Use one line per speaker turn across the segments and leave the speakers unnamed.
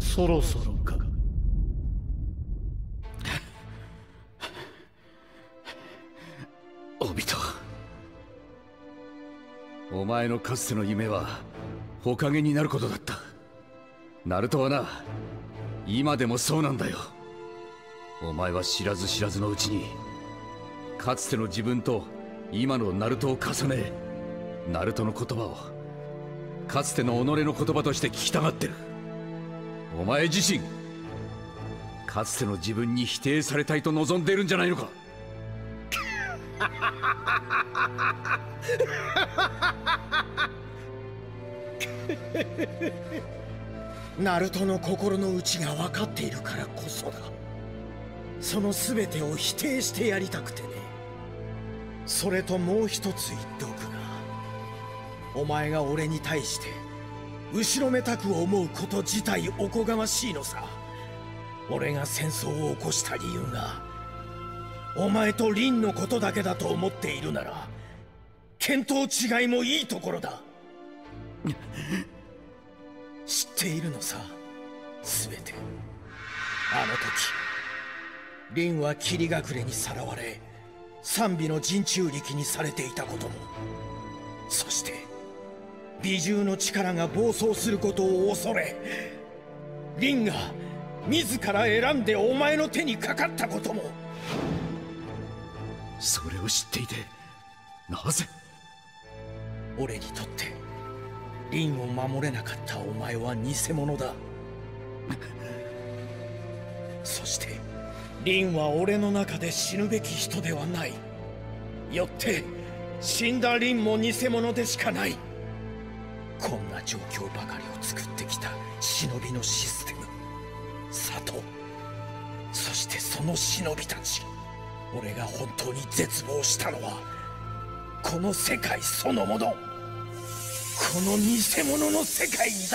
そろそろか。
オビト、お前のかつての夢は火影になることだった。ナルトはな、今でもそうなんだよ。お前は知らず知らずのうちにかつての自分と今のナルトを重ね、ナルトの言葉をかつての己の言葉として聞きたがってる。お前自身かつての自分に否定されたいと望んでいるんじゃないのか。
ナルトの心の内が分かっているからこそだ。その全てを否定してやりたくてね。それともう一つ言っておくが、お前が俺に対して後ろめたく思うこと自体おこがましいのさ。俺が戦争を起こした理由がお前とリンのことだけだと思っているなら、見当違いもいいところだ。知っているのさ、全て。あの時リンは霧隠れにさらわれ、賛美の陣中力にされていたことも、そして美獣の力が暴走することを恐れ、リンが自ら選んでお前の手にかかったことも。
それを知っていてなぜ？
俺にとってリンを守れなかったお前は偽物だ。そしてリンは俺の中で死ぬべき人ではない。よって死んだリンも偽物でしかない。こんな状況ばかりを作ってきた忍びのシステム、里、そしてその忍びたち。俺が本当に絶望したのはこの世界そのもの、この偽物の世界にだ。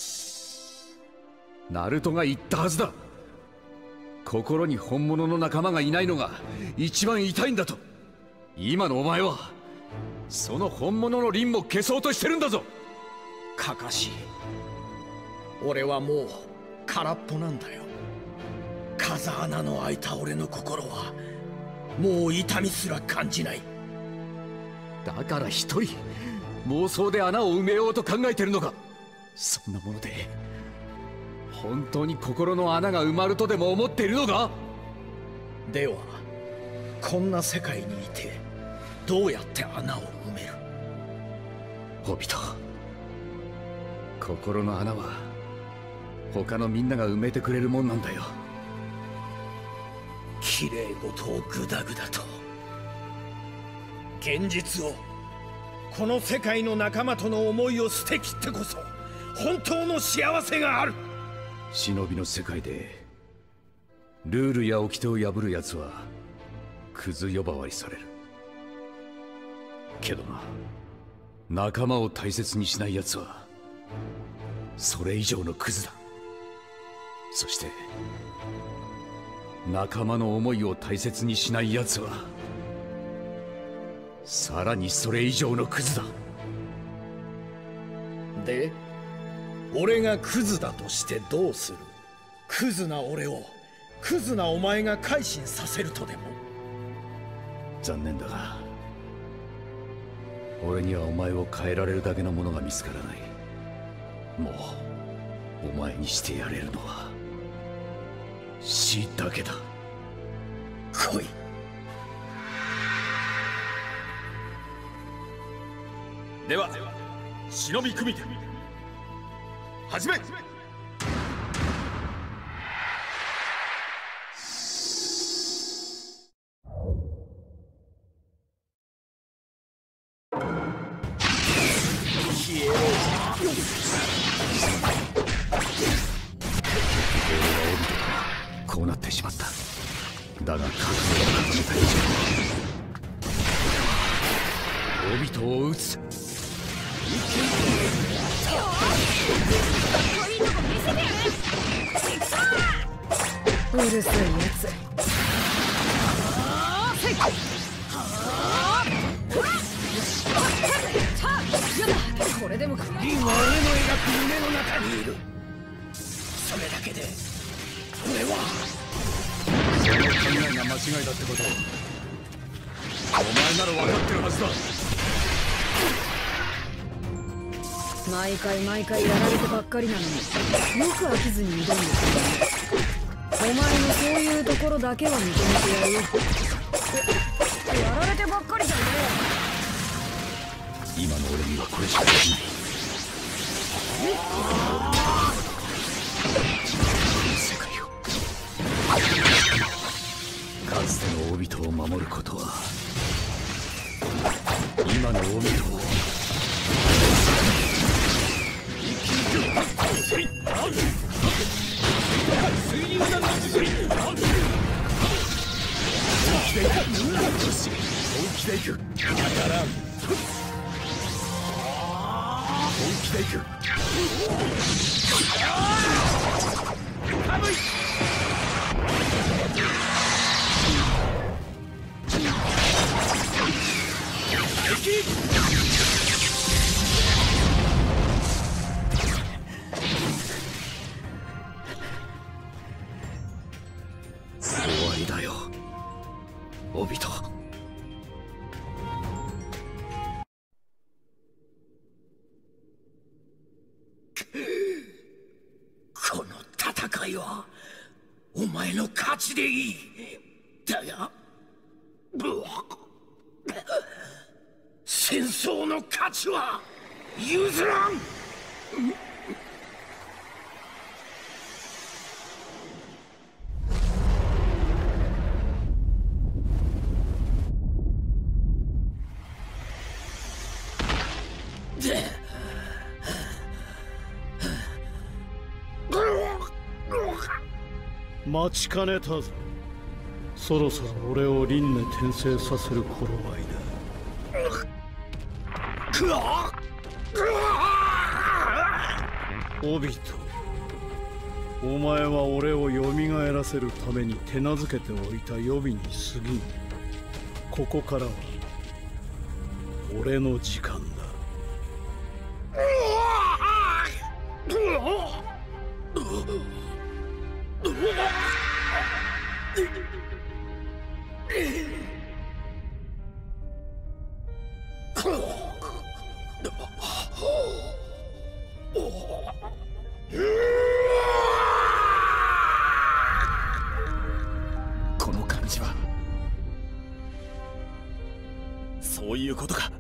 ナルトが言ったはずだ。心に本物の仲間がいないのが一番痛いんだと。今のお前はその本物のリンも消そうとしてるんだぞ。
カカシ、俺はもう空っぽなんだよ。風穴の開いた俺の心はもう痛みすら感じない。
だから一人妄想で穴を埋めようと考えてるのか。そんなもので本当に心の穴が埋まるとでも思っているのか。
ではこんな世界にいてどうやって穴を埋める？
ホビト、心の穴は他のみんなが埋めてくれるもんなんだよ。
綺麗事をグダグダと。現実を、この世界の仲間との思いを捨てきってこそ本当の幸せがある。
忍びの世界でルールや掟を破る奴はクズ呼ばわりされるけどな、仲間を大切にしない奴はそれ以上のクズだ。そして仲間の思いを大切にしない奴はさらにそれ以上のクズだ。
で、俺がクズだとしてどうする？クズな俺をクズなお前が改心させるとでも？
残念だが俺にはお前を変えられるだけのものが見つからない。もうお前にしてやれるのは死だけだ。
来い。
では忍び組手始め。
こうなってしまった。だが覚悟を始めた以上オビトを撃つ。
うるさいやつ。
これでもリンは俺の描く夢の中にいる。それだけ
違いだってことをお前なら分かってるはずだ。
毎回毎回やられてばっかりなのによく飽きずに挑んでくるね。お前のそういうところだけは認めてやるよ。やられてばっかりじゃね
今の俺にはこれしかできない。世界をかつてのオビトを守ることは今のオビトを本気でいく。当たらん。本気でいく。寒い。終わりだよ、オビト。
この戦いはお前の勝ちでいい。だが戦争の勝ちは譲らん。
待ちかねたぞ。そろそろ俺を輪廻転生させる頃合いだ。オビト、お前は俺を蘇らせるために手なずけておいた予備に過ぎん。ここからは俺の時間だ。
この感じはそういうことか。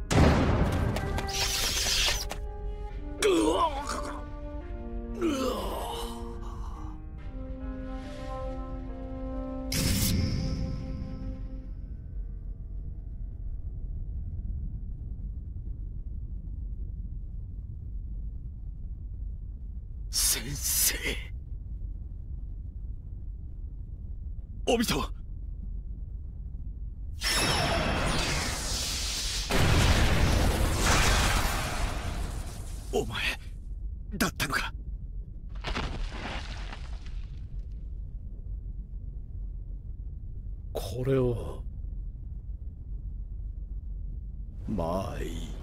先生、オビト、お前だったのか。
これをまあいい。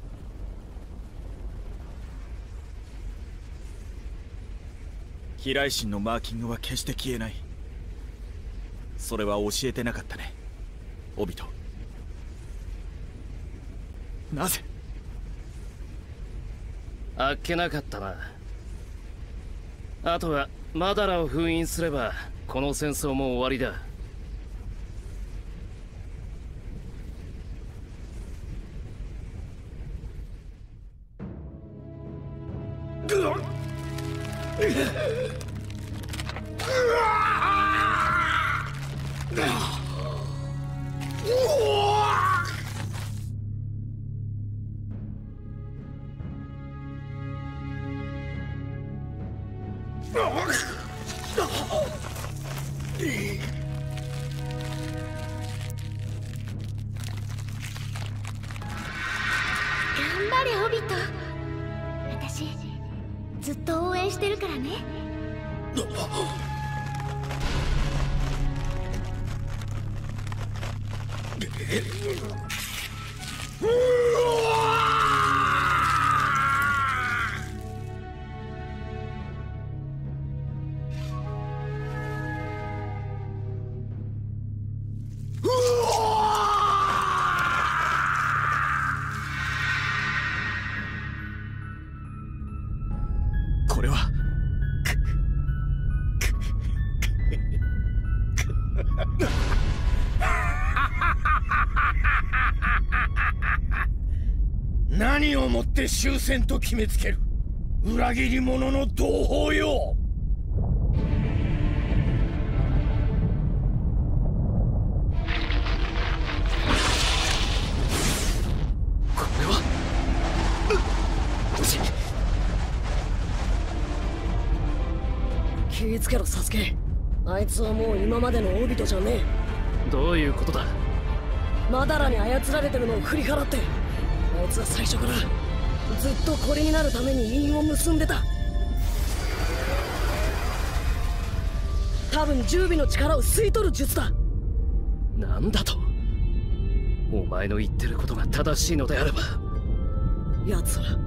飛来神のマーキングは決して消えない。それは教えてなかったね、オビト。なぜ？
あっけなかったな。あとはマダラを封印すればこの戦争も終わりだ。
頑張れオビト。私ずっと応援してるからね。
これは
何をもって終戦と決めつける。裏切り者の同胞よ。
これは
気ぃつけろサスケ。あいつはもう今までのオビトじゃねえ。
どういうことだ。
マダラに操られてるのを振り払って、あいつは最初からずっとこれになるために因を結んでた。多分十尾の力を吸い取る術だ。
なんだと。お前の言ってることが正しいのであれば。
奴は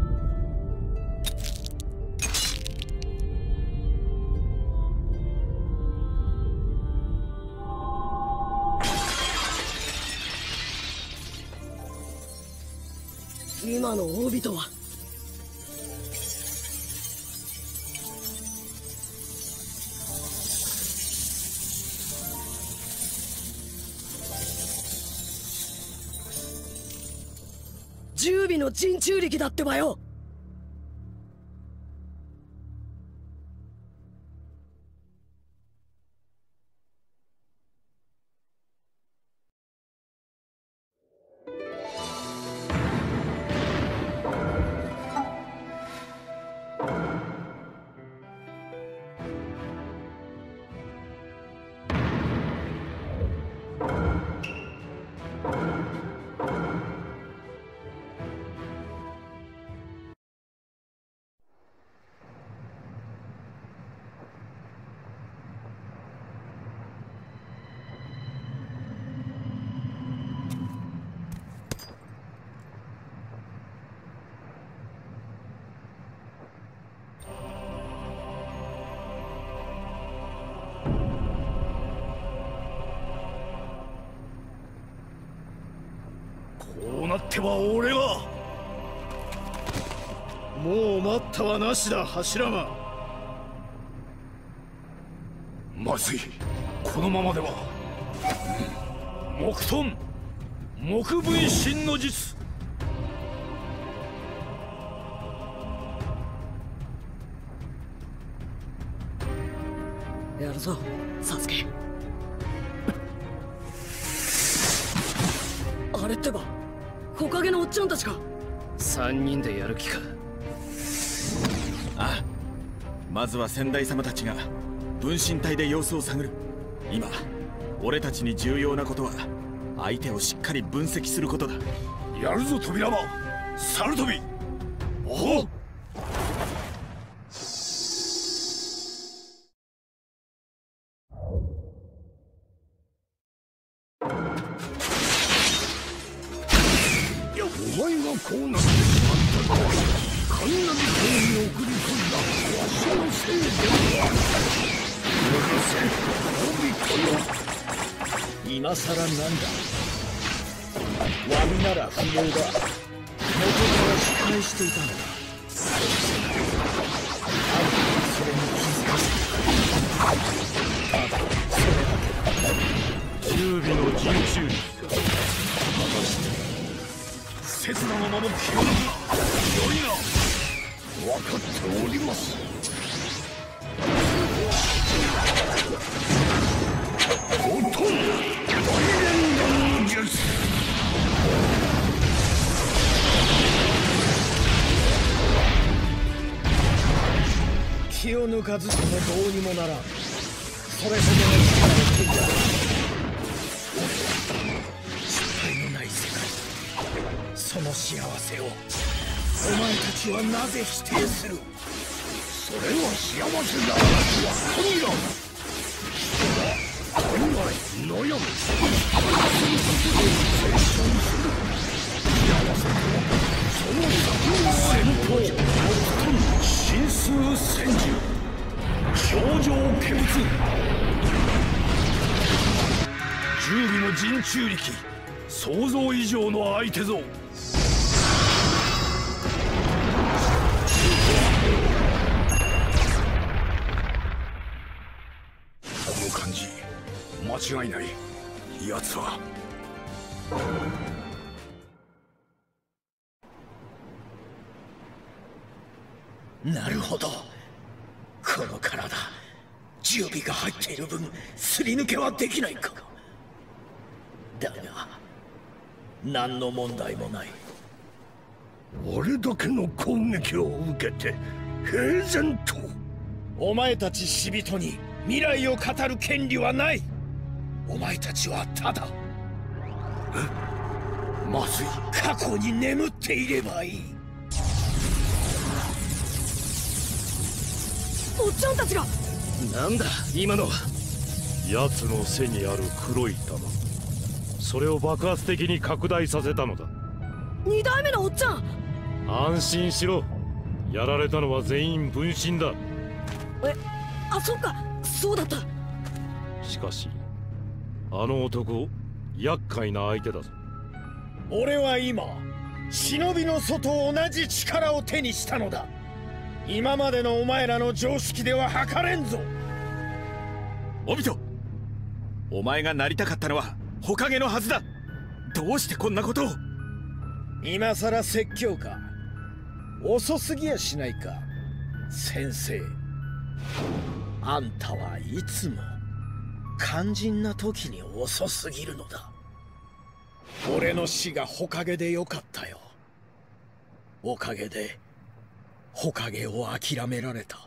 今のオビトは十尾の人中力だってばよ。
こうなっては俺はもう待ったはなしだ。柱間、
まずい。このままでは木遁木分身の術。
やるぞサスケ。あれってば木陰のおっちゃんたちか。
3人でやる気か。
ああ、まずは先代様たちが分身体で様子を探る。今俺たちに重要なことは相手をしっかり分析することだ。
やるぞ扉間、猿飛び。おう。お前がこうなってしまったのはカンナビ島に送り込んだわしのせいでは。許せオビトよ。
今さらなんだ。詫びなら不要だ。元から仕返していたんだ。あんたはそれに気づかせた。ただそれだけだ。
十尾の人中力か。果たして刹那のまま気を抜くな。よいな。分かっております。ごとん大連弾の術。
気を抜かずともどうにもならん。それほどの力を手に入れる。失敗のない世界、その幸せをお前たちはなぜ否定する。
それは幸せだ。神だ。考え悩む。青春する。幸せとはその先の戦闘。神数戦獣。表情見物。十尾の人中力。想像以上の相手ぞ。 間違いない。奴は
なるほど。この体、重尾が入っている分すり抜けはできないか。だが何の問題もない。
あれだけの攻撃を受けて平然と。
お前たち死人に未来を語る権利はない。お前たちはただ
まずい。
過去に眠っていればいい。
おっちゃんたちが。
なんだ今のは。
奴の背にある黒い玉、それを爆発的に拡大させたのだ。
2代目のおっちゃん。
安心しろ、やられたのは全員分身だ。
あ、そっか、そうだった。
しかしあの男厄介な相手だぞ。
俺は今忍びの祖と同じ力を手にしたのだ。今までのお前らの常識では測れんぞ。
オビト、お前がなりたかったのは火影のはずだ。どうしてこんなことを。
今さら説教か。遅すぎやしないか先生。あんたはいつも肝心な時に遅すぎるのだ。俺の死が火影でよかったよ。おかげで火影を諦められた。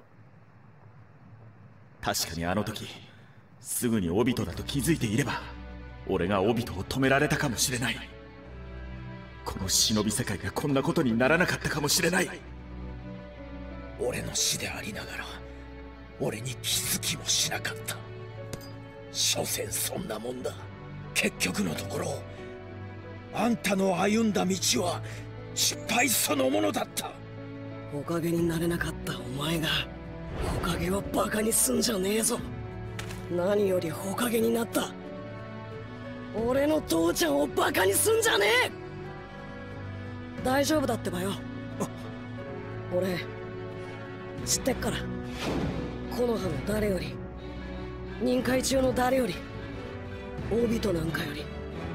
確かにあの時すぐにオビトだと気づいていれば俺がオビトを止められたかもしれない。この忍び世界がこんなことにならなかったかもしれない。
俺の死でありながら俺に気づきもしなかった。所詮そんなもんだ。結局のところあんたの歩んだ道は失敗そのものだった。
おかげになれなかったお前が火影をバカにすんじゃねえぞ。何より火影になった俺の父ちゃんをバカにすんじゃねえ。大丈夫だってばよ。俺知ってっから。木の葉の誰より、任界中の誰より、オビトなんかより、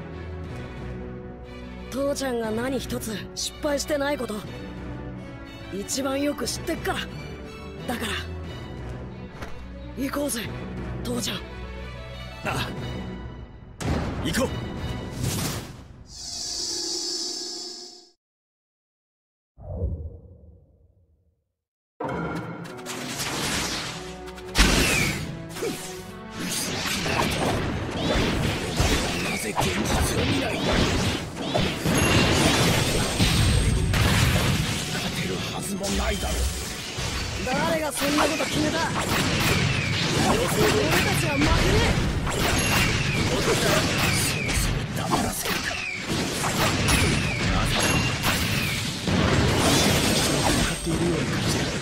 父ちゃんが何一つ失敗してないこと一番よく知ってっから。だから行こうぜ父ちゃん。
ああ、行こう。
なぜ現実を見ない。勝てるはずもないだろう。
誰がそんなこと決めた。俺たちは負けねえ。
黙らせるか。向かっているように感じる。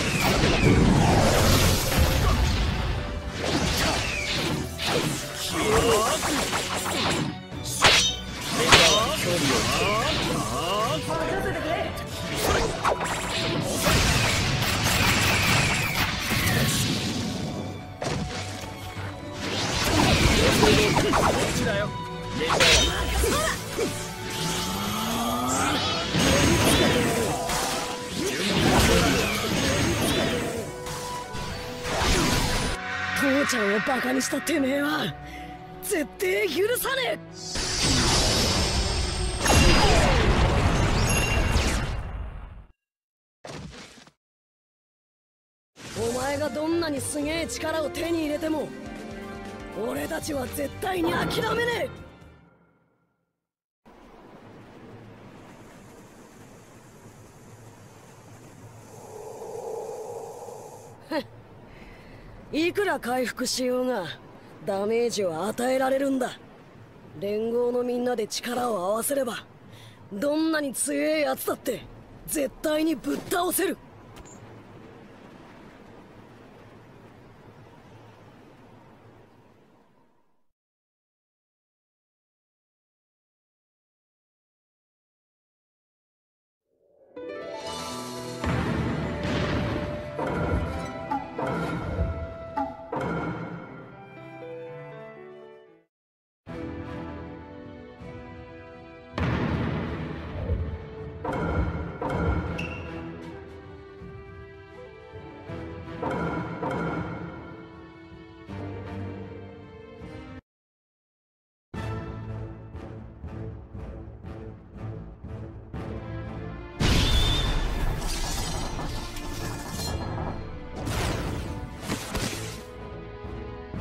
父ちゃんをバカにしたてめえは絶対許さねえ。お前がどんなにすげえ力を手に入れても俺たちは絶対に諦めねえ。いくら回復しようがダメージを与えられるんだ。連合のみんなで力を合わせればどんなに強えやつだって絶対にぶっ倒せる。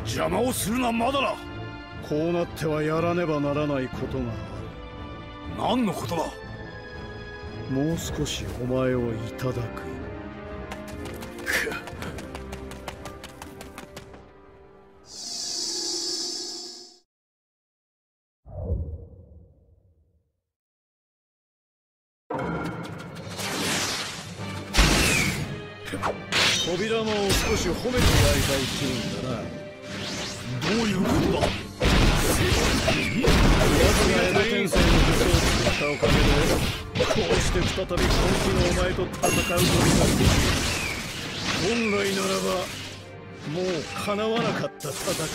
邪魔をするなマダラ。
こうなってはやらねばならないことがある。
何のことだ。
もう少しお前をいただく。扉間を少し褒めてやりたい気分だな。
どういうことだ。
奴が江戸天聖の武装を作ったおかげで、こうして再び本気のお前と戦うことができる。本来ならばもう叶わなかった戦いだ。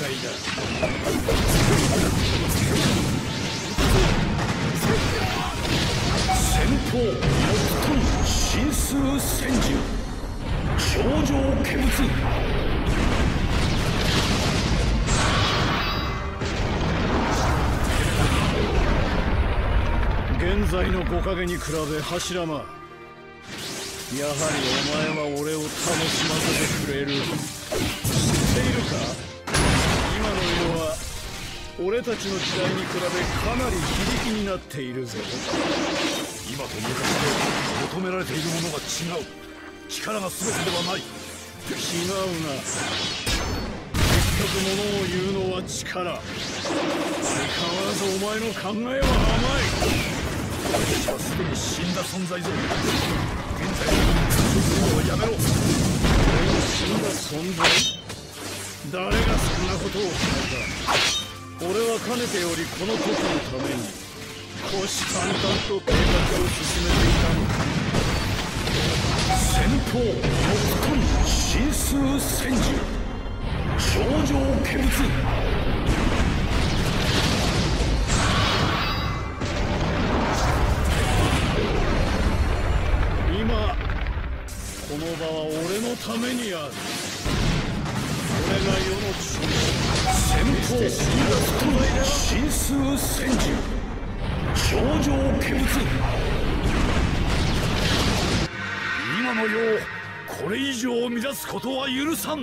先鋒木遁神数千獣頂上化物。
現在の木陰に比べ柱間、やはりお前は俺を楽しませてくれる。知っているか、今の世は俺たちの時代に比べかなり非力になっているぜ。
今と昔で求められているものが違う。力が全てではない。
違うな。結局物を言うのは力。相変わらずお前の考えは甘い。
私はすでに死んだ存在ぞ。現在のやめろ。
俺の死んだ存在？誰がそんなことを決めた？俺はかねてよりこの時のために虎視眈々と計画を進めていたのだ。
先鋒木遁神数千獣頂上化物。
今この場は俺のためにある。俺が世の中
先鋒木遁神数千獣頂上化物。今の世をこれ以上乱すことは許さん。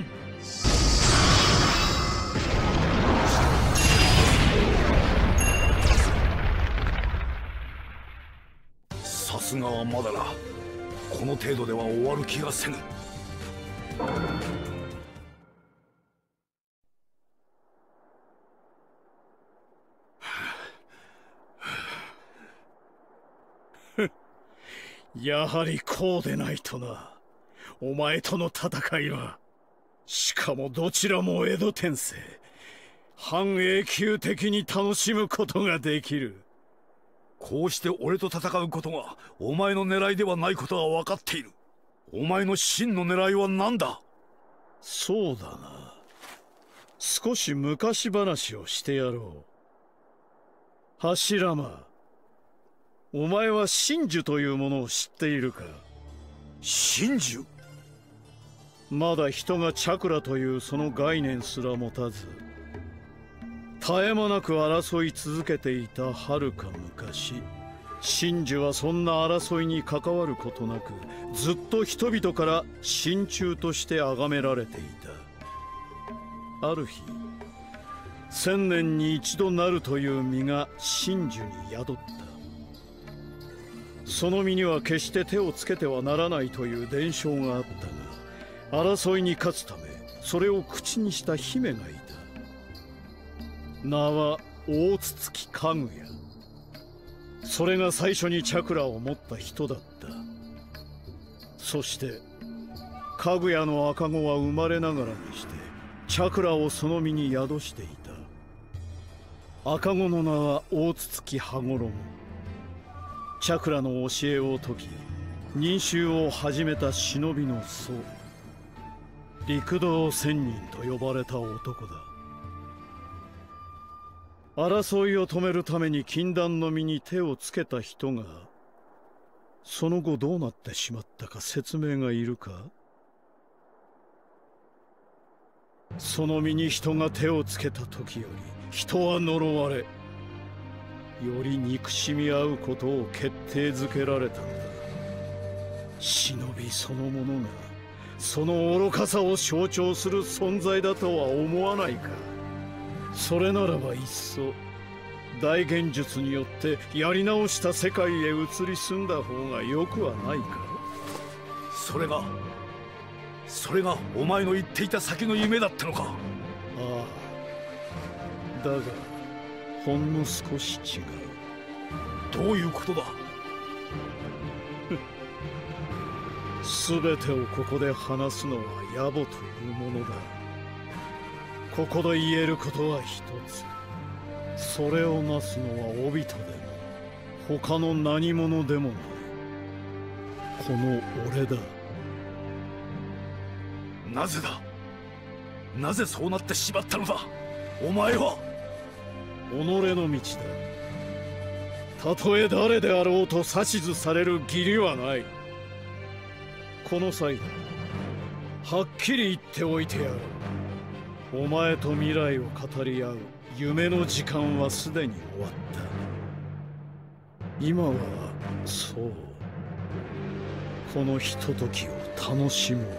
さすがはまだな。この程度では終わる気がせぬ。
やはりこうでないとな。お前との戦いは、しかもどちらも江戸天聖、半永久的に楽しむことができる。
こうして俺と戦うことがお前の狙いではないことは分かっている。お前の真の狙いは何だ。
そうだな。少し昔話をしてやろう。柱間、お前は真珠というものを知っているか？
真珠？
まだ人がチャクラというその概念すら持たず、絶え間なく争い続けていた遥か昔、真珠はそんな争いに関わることなく、ずっと人々から真鍮として崇められていた。ある日、1000年に一度なるという実が真珠に宿った。その身には決して手をつけてはならないという伝承があったが、争いに勝つためそれを口にした姫がいた。名は大筒かぐや。それが最初にチャクラを持った人だった。そしてかぐやの赤子は生まれながらにしてチャクラをその身に宿していた。赤子の名は大筒羽衣。チャクラの教えを解き、忍衆を始めた忍びの僧、陸道仙人と呼ばれた男だ。争いを止めるために禁断の身に手をつけた人が、その後どうなってしまったか説明がいるか？その身に人が手をつけた時より人は呪われ、より憎しみ合うことを決定づけられたのだ。忍びそのものがその愚かさを象徴する存在だとは思わないか。それならばいっそ大現術によってやり直した世界へ移り住んだ方がよくはないか。
それがお前の言っていた先の夢だったのか。
ああ、だがほんの少し違う。
どういうことだ。
全てをここで話すのは野暮というものだ。ここで言えることは一つ。それをなすのはオビトでも他の何者でもない。この俺だ。
なぜだ。なぜそうなってしまったのだ。お前は
己の道だ。たとえ誰であろうと指図される義理はない。この際だ、はっきり言っておいてやろう。お前と未来を語り合う夢の時間はすでに終わった。今はそうこのひとときを楽しもう。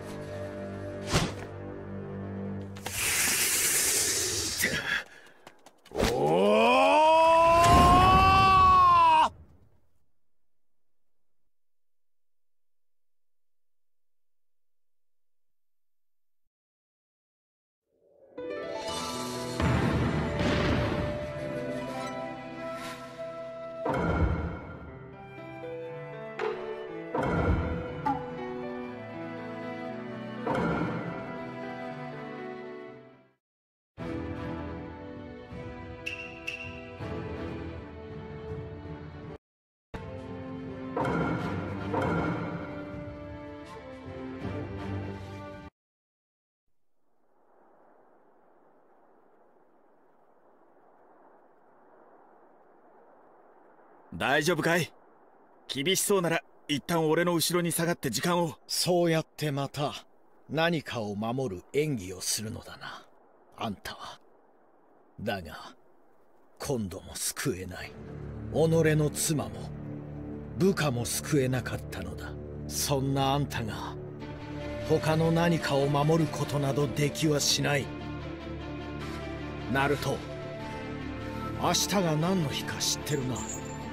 大丈夫かい。厳しそうなら一旦俺の後ろに下がって時間を。
そうやってまた何かを守る演技をするのだな、あんたは。だが今度も救えない。己の妻も部下も救えなかったのだ。そんなあんたが他の何かを守ることなどできはしない。ナルト、明日が何の日か知ってるな。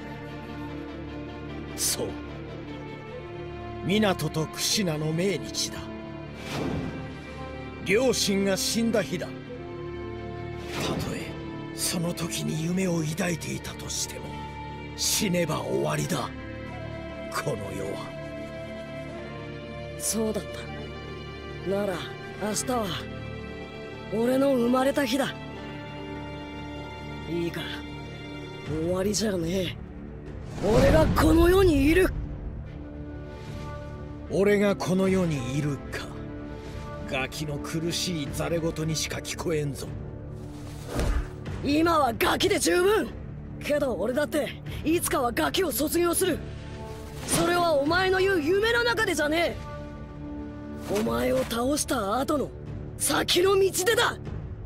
そう、湊とクシナの命日だ。両親が死んだ日だ。たとえその時に夢を抱いていたとしても死ねば終わりだ、この世は。
そうだった。なら明日は俺の生まれた日だ。いいか、終わりじゃねえ。俺がこの世にいる。
俺がこの世にいるか。ガキの苦しいザレ言にしか聞こえんぞ。
今はガキで十分。けど俺だっていつかはガキを卒業する。それはお前の言う夢の中でじゃねえ。お前を倒した後の先の道でだ。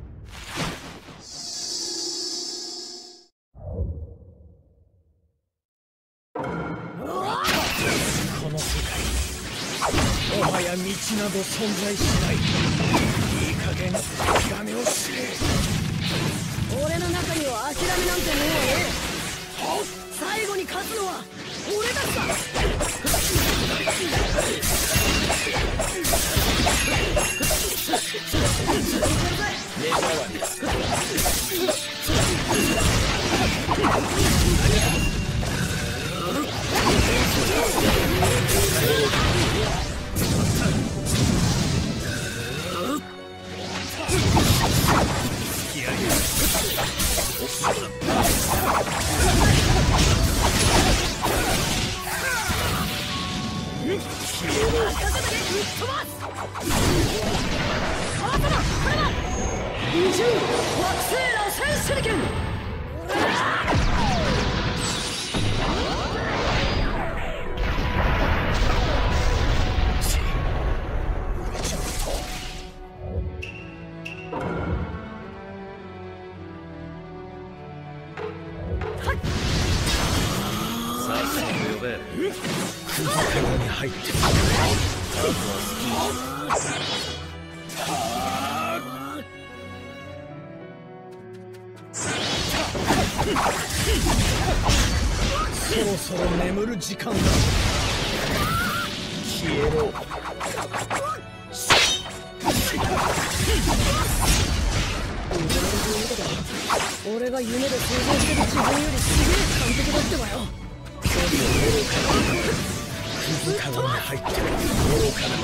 この世界もはや道など存在しない。いい加減諦めを知れ。
俺の中には諦めなんてもうねえ。最後に勝つのは俺たちだ。
目障りだ。
二重惑星螺旋手裏剣。
空間に入ってそろそろ眠る時間だ。消えろ。
俺が夢で想像してる自分よりすげえ完璧だってばよ。
クズカゴに入ってる愚かな。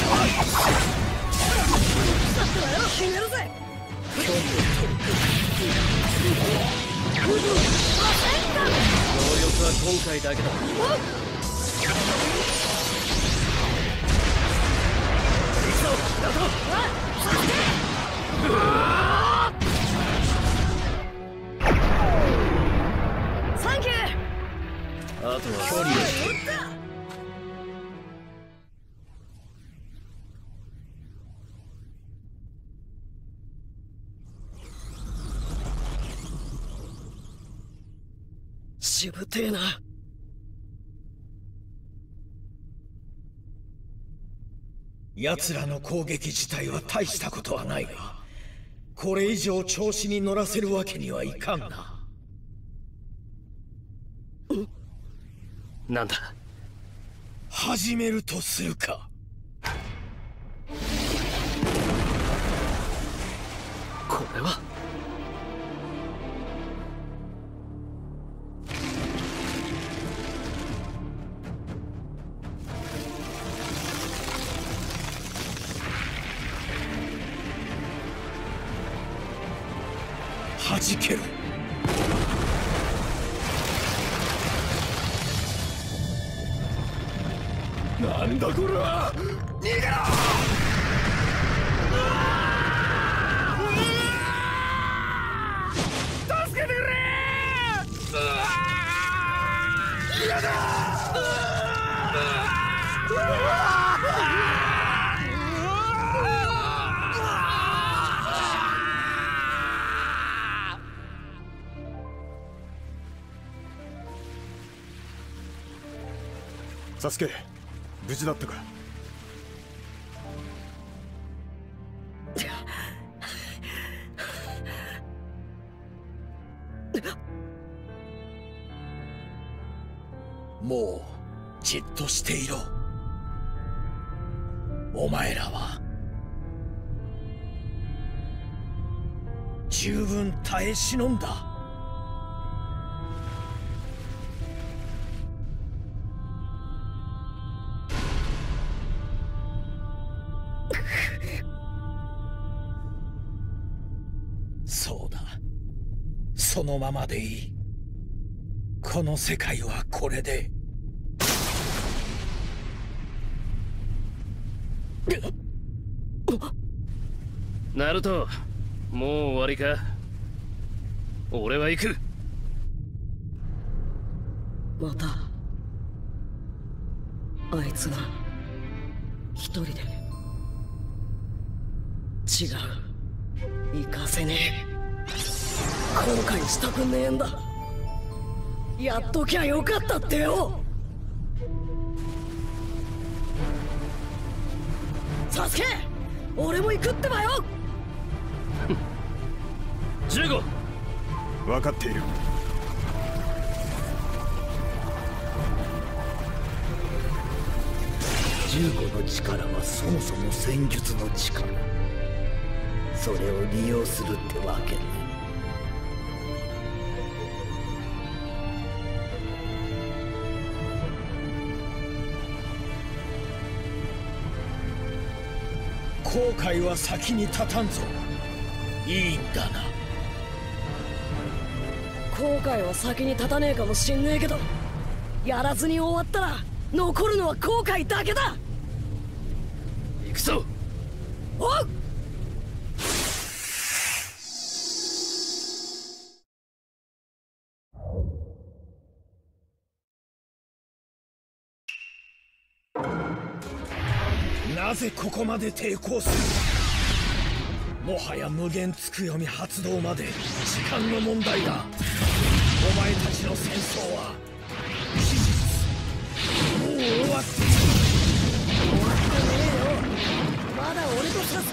だったらよ、決めるぜ。
距離を取る。
能力は今回だけだ。
サンキュー。
あとは
距離を取る。
しぶてえな。
奴らの攻撃自体は大したことはないが、これ以上調子に乗らせるわけにはいかんな。
なんだ。
始めるとするか。
これは
弾けろ。
なんだこれは。逃げろ。助けてくれ。嫌だ。
サスケ、無事だったか。
もうじっとしていろ。お前らは十分耐え忍んだ。そうだ、そのままでいい。この世界はこれで。
ナルト、もう終わりか。俺は行く。
またあいつが一人で。違う、行かせねえ。後悔したくねえんだ。やっときゃよかったってよ。サスケ、俺も行くってばよ。
15。
分かっている。
15の力はそもそも戦術の力。それを利用するってわけね。後悔は先に立たんぞ。いいんだな。
後悔は先に立たねえかもしんねえけど、やらずに終わったら残るのは後悔だけだ。
行くぞ。
おう。
なぜここまで抵抗する。もはや無限つくよみ発動まで時間の問題だ。お前たちの戦争は事実もう終わっている。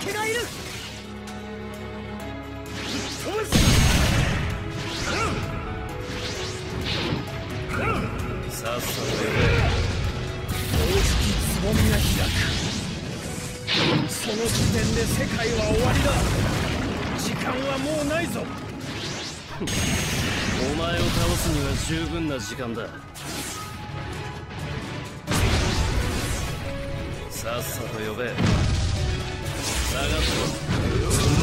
けがいる。
さっさと呼べ。
大ききつぼみが開く。その時点で世界は終わりだ。時間はもうないぞ。
お前を倒すには十分な時間だ。さっさと呼べ。下がってろ。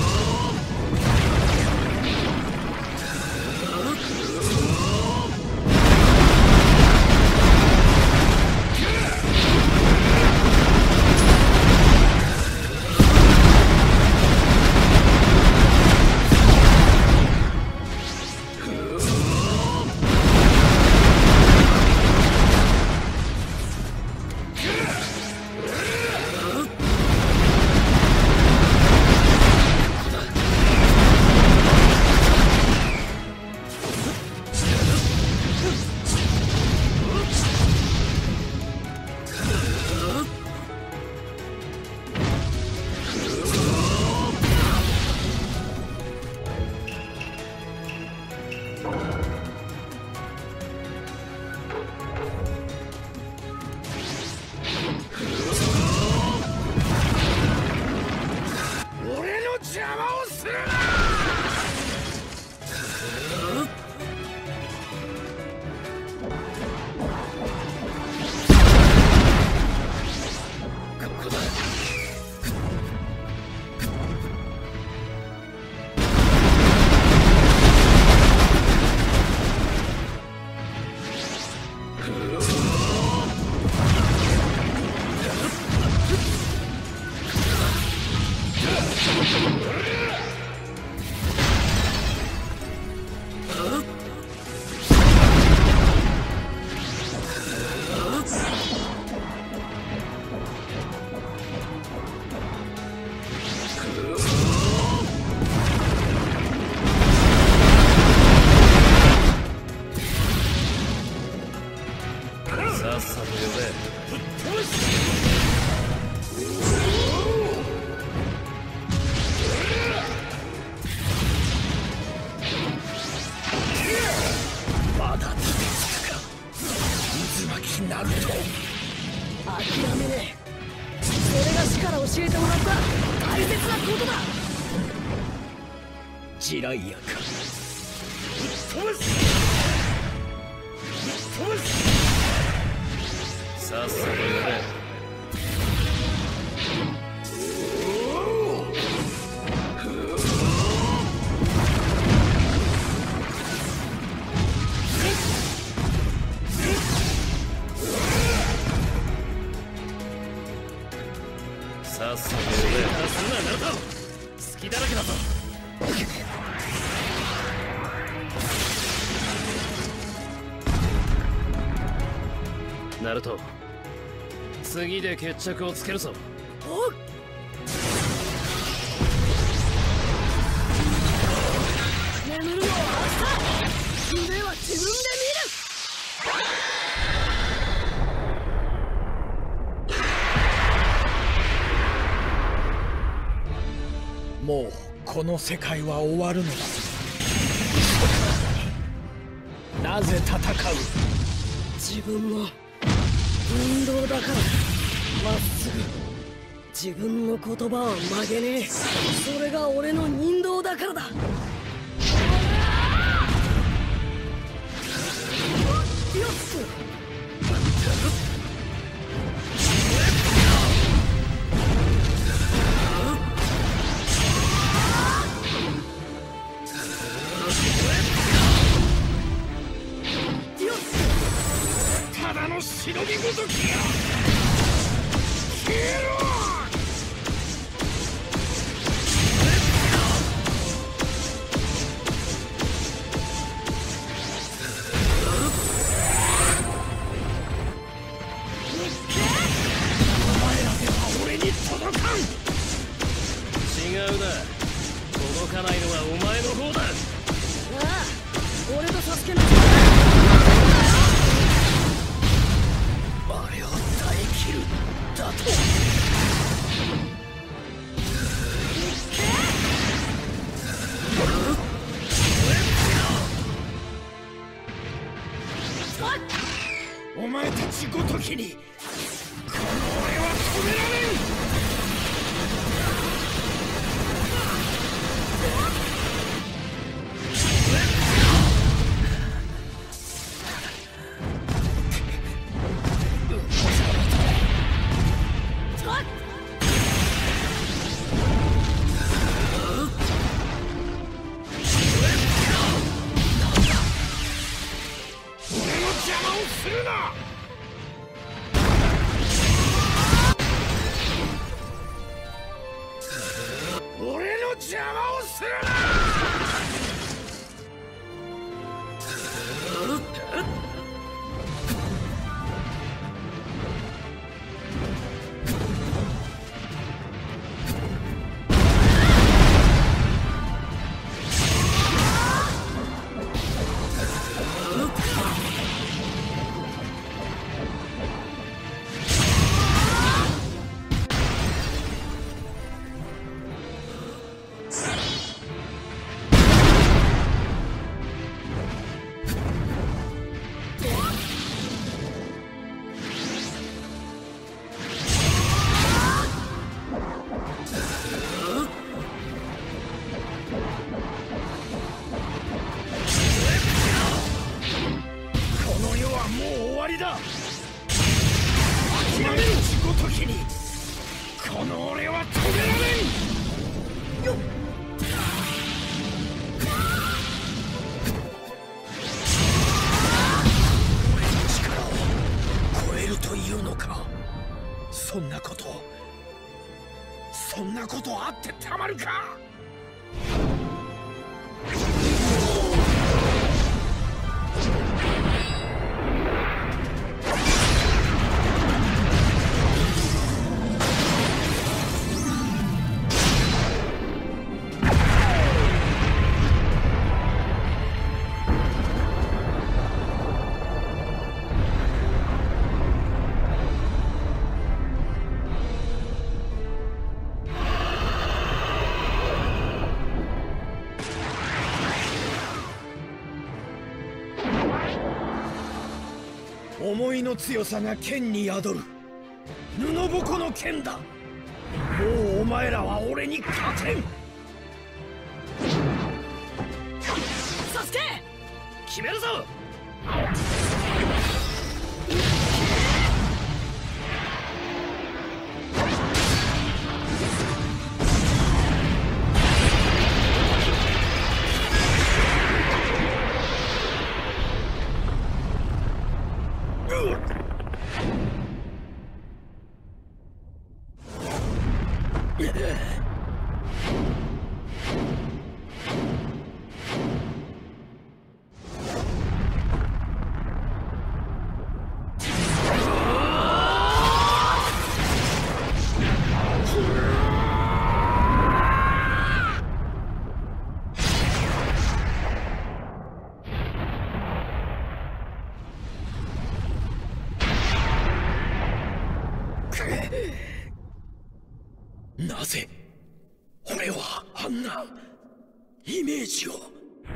さっさと呼べ。
まだ立てつくか、渦巻きナルト。
諦めねえ。それが死から教えてもらった大切なことだ。
ジライアか。
さっさと呼べ。さっさと呼べ。すんな、ナルト。好きだらけだぞ。ナルト、次で決着をつけるぞ。
おっ、眠るのは明日。夢は自分で見る。
もうこの世界は終わるのだ。なぜ戦う？
自分の運動だから。まっすぐ自分の言葉は曲げねえ。それが俺の人道だからだ。よっ
ただの忍びごときや。消えろ。お前らでは俺に届かん。
違うな、届かないのはお前の方だ。
ああ、俺とサスケの力。
あれを耐え切るだと。 ごときにこの俺は止められん。そんなことあってたまるか。思いの強さが剣に宿る布ぼこの剣だ。もうお前らは俺に勝てん。サスケ決めるぞ。なぜ俺はあんなイメージを。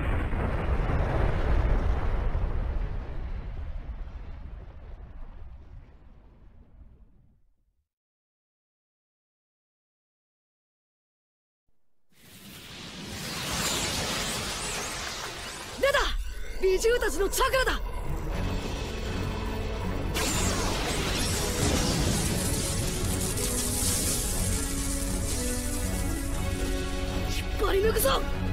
出た！美獣たちのチャクラだ。引っ張り抜くぞ。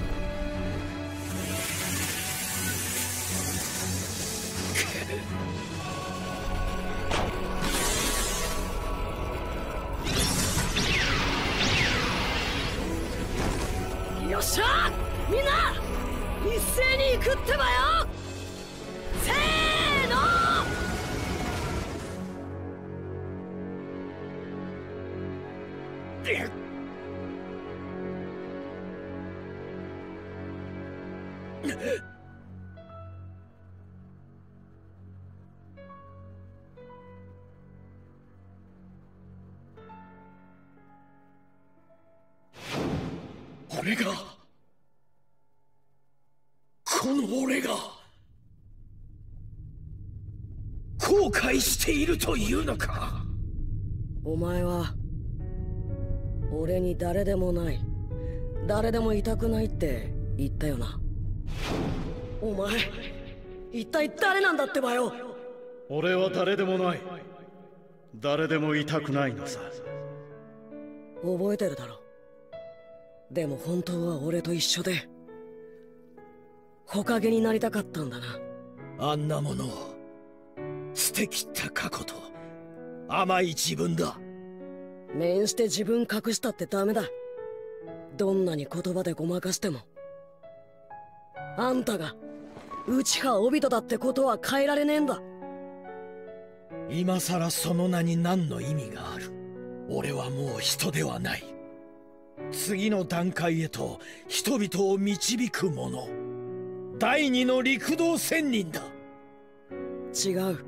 よっしゃみんな一斉に行くってばよ。せーの。俺がこの俺が後悔愛しているというのか。
お前は俺に誰でもない、誰でもいたくないって言ったよな。お前一体誰なんだってばよ。
俺は誰でもない、誰でもいたくないのさ。
覚えてるだろ。でも本当は俺と一緒で火影になりたかったんだな。
あんなものを捨てきった過去と甘い自分だ。
面して自分隠したってダメだ。どんなに言葉でごまかしてもあんたが内派オビトだってことは変えられねえんだ。
今さらその名に何の意味がある。俺はもう人ではない。次の段階へと人々を導く者、第二の陸道仙人だ。
違う。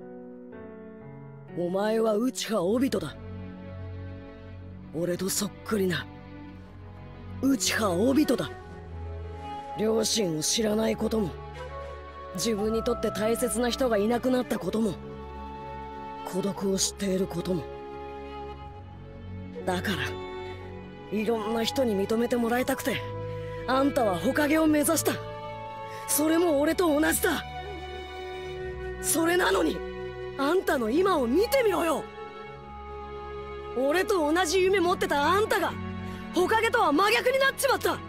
お前は内派オビトだ。俺とそっくりな内派オビトだ。両親を知らないことも、自分にとって大切な人がいなくなったことも、孤独を知っていることも。だからいろんな人に認めてもらいたくてあんたは火影を目指した。それも俺と同じだ。それなのにあんたの今を見てみろよ。俺と同じ夢持ってたあんたが火影とは真逆になっちまった。
い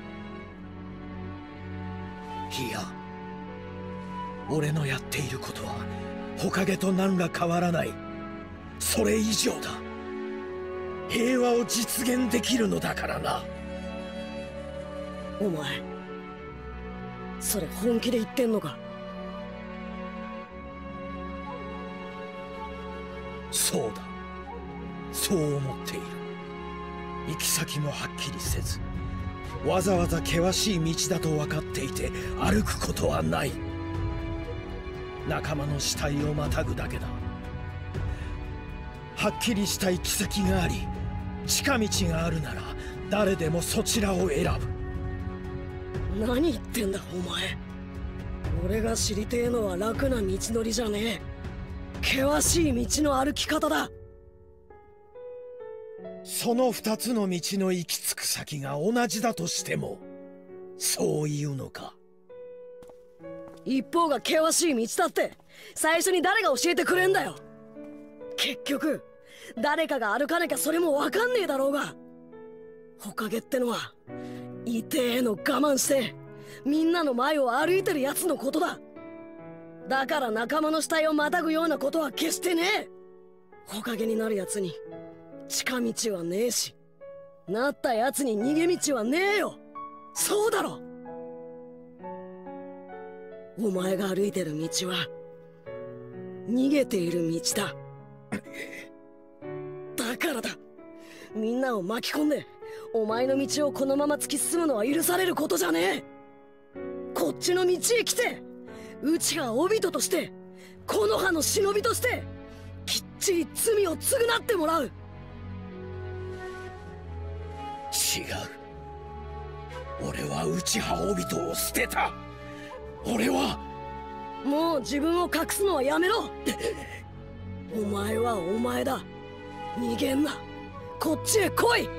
や、俺のやっていることは火影と何ら変わらない。それ以上だ。平和を実現できるのだからな。
お前それ本気で言ってんのか。
そうだ、そう思っている。行き先もはっきりせず、わざわざ険しい道だと分かっていて歩くことはない。仲間の死体をまたぐだけだ。はっきりした行き先があり、近道があるなら誰でもそちらを選ぶ。
何言ってんだお前。俺が知りてえのは楽な道のりじゃねえ、険しい道の歩き方だ。
その二つの道の行き着く先が同じだとしてもそういうのか。
一方が険しい道だって最初に誰が教えてくれんだよ。結局誰かが歩かなきゃそれも分かんねえだろうが。火影ってのは痛えの我慢してみんなの前を歩いてるやつのことだ。だから仲間の死体をまたぐようなことは決してねえ。火影になるやつに近道はねえし、なったやつに逃げ道はねえよ。そうだろ。お前が歩いてる道は逃げている道だ。だからだ、みんなを巻き込んでお前の道をこのまま突き進むのは許されることじゃねえ。こっちの道へ来て内派オビトとして木の葉の忍びとしてきっちり罪を償ってもらう。
違う。俺は内派オビトを捨てた。俺は
もう自分を隠すのはやめろ。お前はお前だ。逃げんな。こっちへ来い。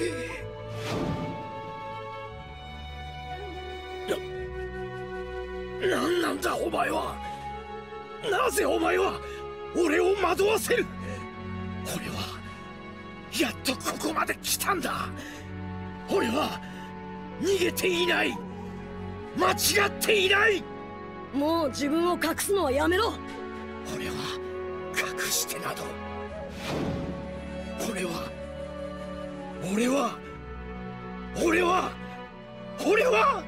何なんだお前は。なぜお前は俺を惑わせる。俺はやっとここまで来たんだ。俺は逃げていない。間違っていない。
もう自分を隠すのはやめろ。
俺は隠してなど。俺は俺は俺は俺は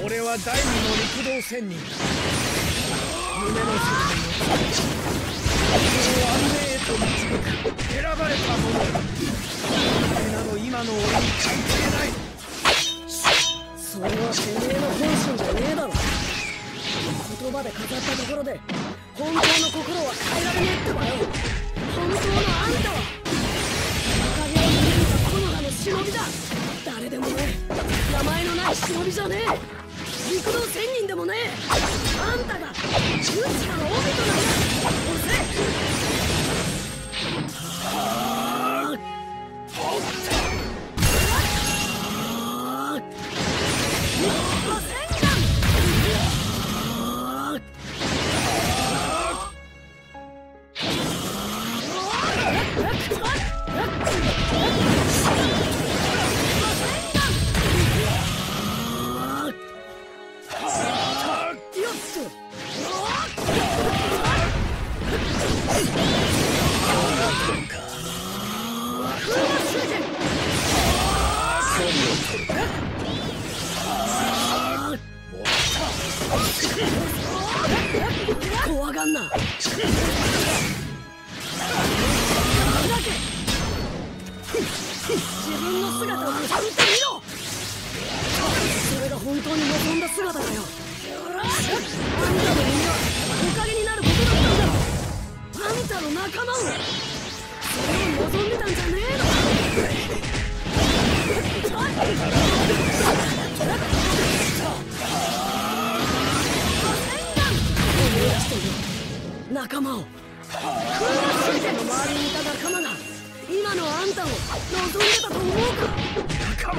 俺は第二の陸道仙人だ。夢の世界をつくり、人を安寧へと導く選ばれた者だ。それなど今の俺に関係ない。
それはてめえの本心じゃねえだろ。言葉で語ったところで本当の心は変えられねえってばよ。本当のあんたは明かりを見抜いた木の葉の忍びだ。誰でもねえ、名前のない忍びじゃねえ、陸道仙人でもねえ。あんたが宇治から帯となんだ。押せ。怖がんな。自分の姿を見てみろ。それが本当に望んだ姿だよ。あんたの夢はおかげになることだったんだろ。あんたの仲間を、それを望んでたんじゃねえの。仲間を、空中の周りにいた仲間が今のあんたを望んでたと思うか。仲間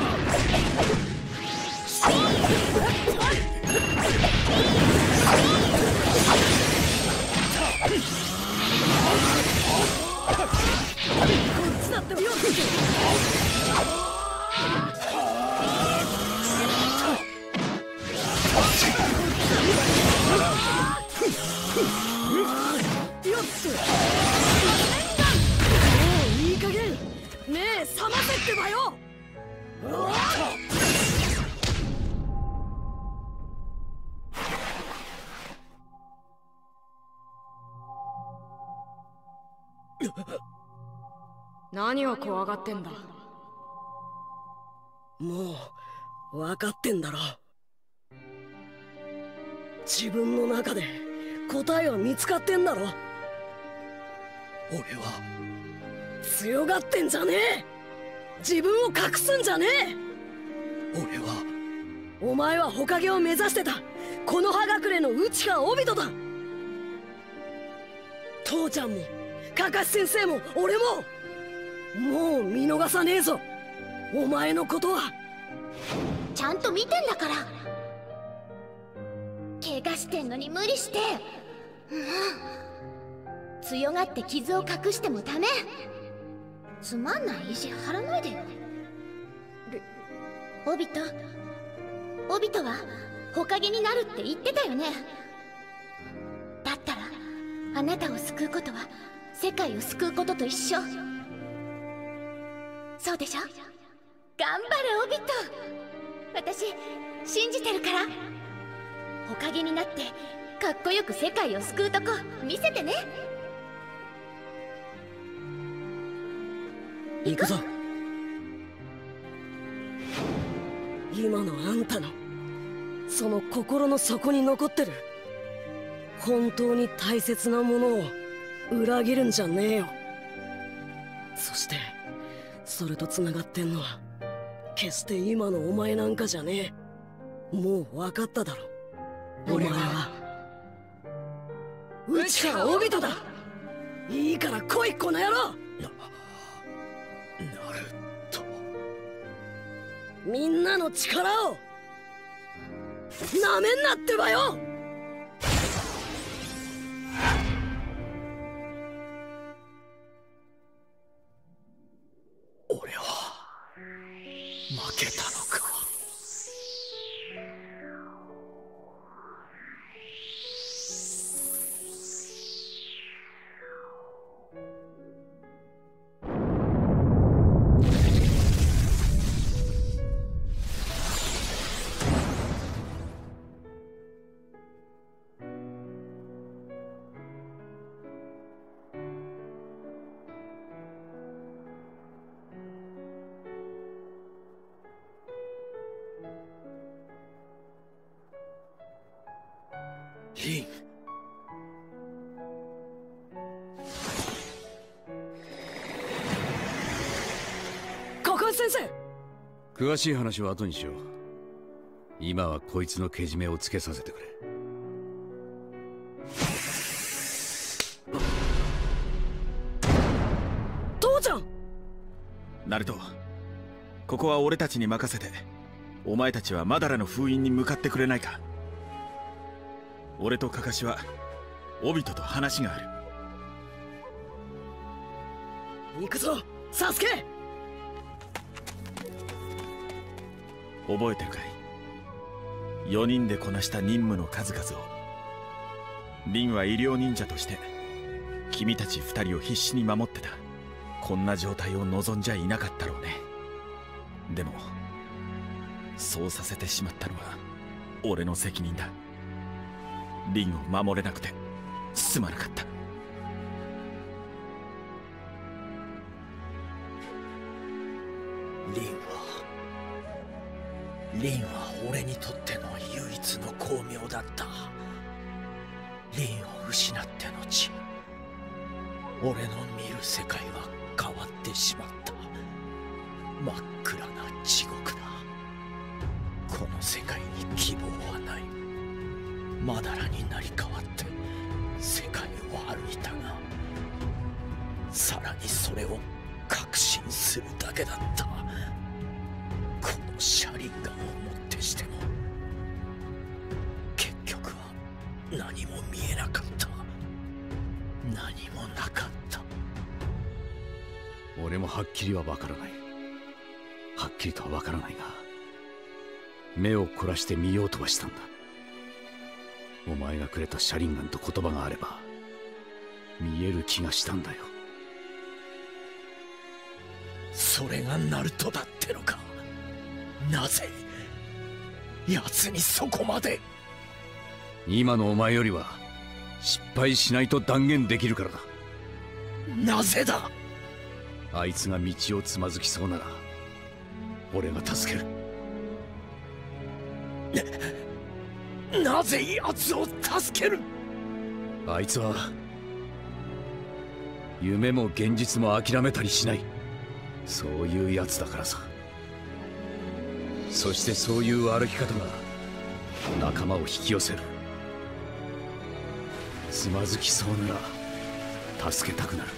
こっちだってよ。いい加減目覚ませってばよ。
何を怖がってんだ。
もう分かってんだろ。自分の中で答えは見つかってんだろ。俺は強がってんじゃねえ。自分を隠すんじゃねえ。俺は、お前は火影を目指してた木の葉隠れの内川帯人だ。父ちゃんもかかし先生も俺ももう見逃さねえぞ。お前のことは
ちゃんと見てんだから。怪我してんのに無理して、強がって傷を隠してもダメ。つまんない意地張らないでよ。帯人は火影になるって言ってたよね。だったらあなたを救うことは世界を救うことと一緒。そうでしょ。頑張れ帯人。私信じてるから。火影になってかっこよく世界を救うとこ見せてね。
行くぞ。今のあんたのその心の底に残ってる本当に大切なものを裏切るんじゃねえよ。そしてそれとつながってんのは決して今のお前なんかじゃねえ。もう分かっただろ。お前は内川帯人だ。いいから来いこの野郎。みんなの力をなめんなってばよ。
俺は負けたのか。 リン。
カカ先生。
詳しい話は後にしよう。今はこいつのけじめをつけさせてくれ。
父ちゃん。
ナルト、ここは俺たちに任せて、お前たちはマダラの封印に向かってくれないか。俺とカカシはオビトと話がある。
行くぞサスケ。
覚えてるかい？4人でこなした任務の数々を。リンは医療忍者として君たち2人を必死に守ってた。こんな状態を望んじゃいなかったろうね。でもそうさせてしまったのは俺の責任だ。リンを守れなくてすまなかった。
リンは俺にとっての唯一の光明だった。リンを失って後、俺の見る世界は変わってしまった。真っ暗な地獄だ。この世界に希望はない。マダラになり変わって世界を歩いたが、さらにそれを確信するだけだった。このシャリンガンをもってしても結局は何も見えなかった。何もなかった。
俺もはっきりは分からない。はっきりとは分からないが、目を凝らして見ようとはしたんだ。お前がくれたシャリンガンと言葉があれば見える気がしたんだよ。
それがナルトだってのか。なぜ奴にそこまで。
今のお前よりは失敗しないと断言できるからだ。
なぜだ。
あいつが道をつまずきそうなら俺が助ける。
なぜ奴を助ける。
あいつは夢も現実も諦めたりしない、そういうやつだからさ。そしてそういう歩き方が仲間を引き寄せる。つまずきそうなら助けたくなる。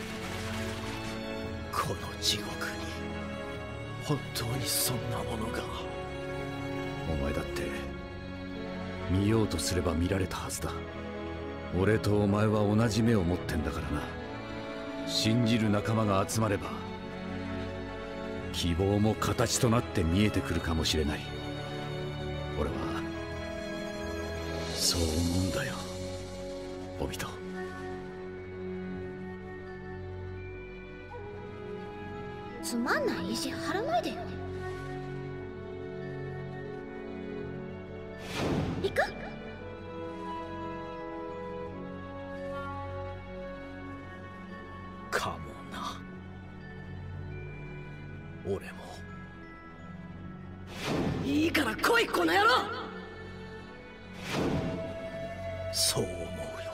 この地獄に本当にそんなものが。
お前だって見ようとすれば見られたはずだ。俺とお前は同じ目を持ってんだからな。信じる仲間が集まれば希望も形となって見えてくるかもしれない。俺はそう思うんだよ、オビト。
つまんない意地張らないでよ。行く？
かもな。俺も。
いいから来いこの野郎。
そう思うよ。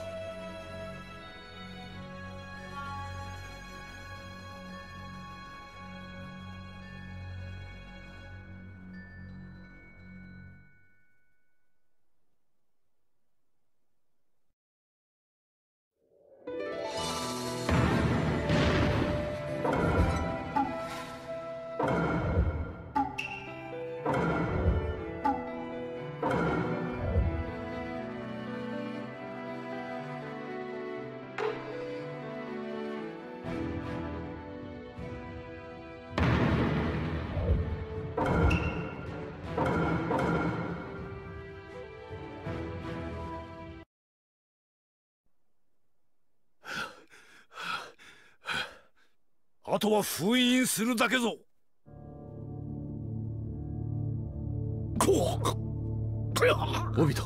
あとは封印するだけぞ。
オビト。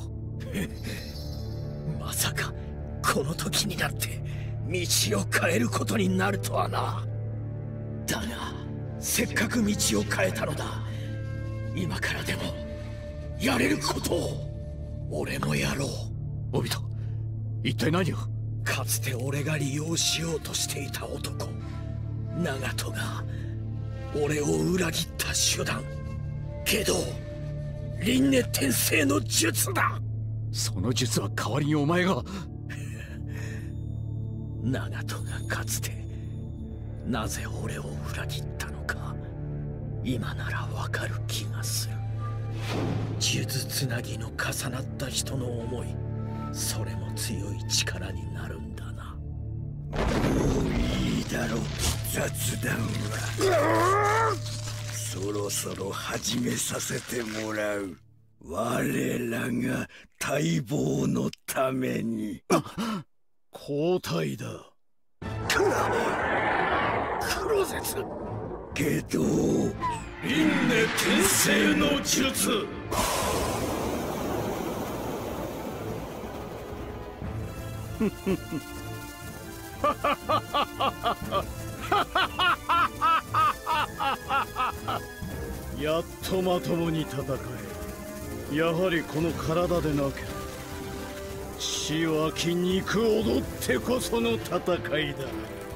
まさかこの時になって道を変えることになるとはな。だがせっかく道を変えたのだ。今からでもやれることを俺もやろう。
オビト、一体何を。
かつて俺が利用しようとしていた男、長門が俺を裏切った手段。けど輪廻転生の術だ。
その術は代わりにお前が。
長門がかつてなぜ俺を裏切ったのか、今ならわかる気がする。数珠つなぎの重なった人の思い、それも強い力になるんだな。もういいだろう、雑談は。そろそろ始めさせてもらう。我らが待望のために。
交代だ。
黒絶。
けど輪廻転生の術。
やっとまともに戦え。やはりこの体でなければ血湧き肉踊ってこその戦いだ。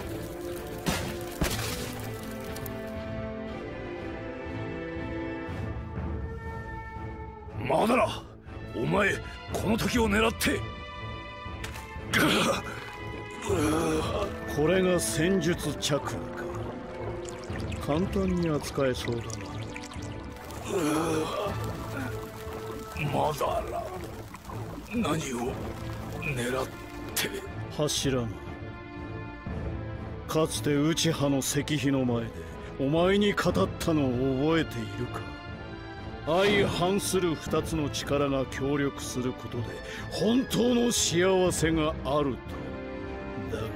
マダラ、お前この時を狙って。
これが戦術チャクラか。簡単に扱えそうだな。
マダラ、何を狙って。
柱のかつて内派の石碑の前でお前に語ったのを覚えているか。相反する二つの力が協力することで本当の幸せがあると。だが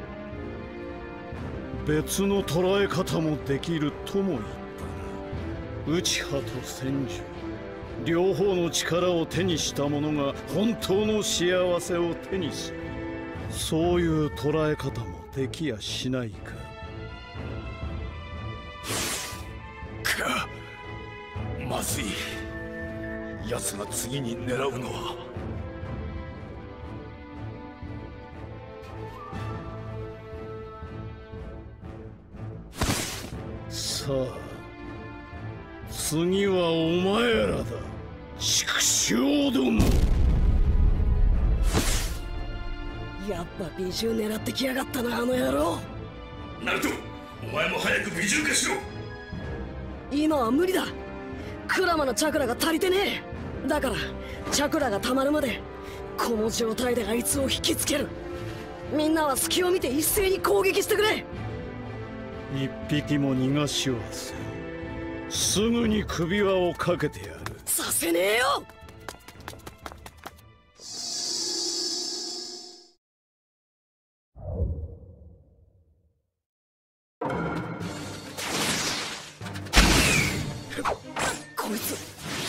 別の捉え方もできるとも言ったな。内派と戦術、両方の力を手にした者が本当の幸せを手にする。そういう捉え方もできやしないか。
まずい。奴が次に狙うのは。
さあ次はお前らだ、畜生ども。
やっぱ美獣狙ってきやがったな、あの野郎。
ナルト、お前も早く美獣化しろ。
今は無理だ。クラマのチャクラが足りてねえ。だからチャクラが溜まるまでこの状態であいつを引きつける。みんなは隙を見て一斉に攻撃してくれ。
一匹も逃がしはせん。すぐに首輪をかけてやる。
させねえよ。こいつ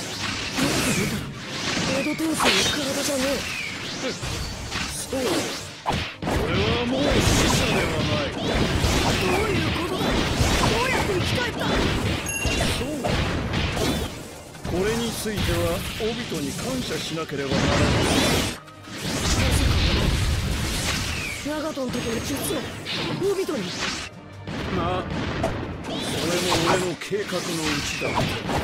エド天才の体じゃねえ。
そう、これはもう死者ではない。
どういうことだ。どうやって生き返った。
そう、これについてはオビトに感謝しなければならない。
長門の時の術をオビトに。
まあそれも俺の計画のうちだ。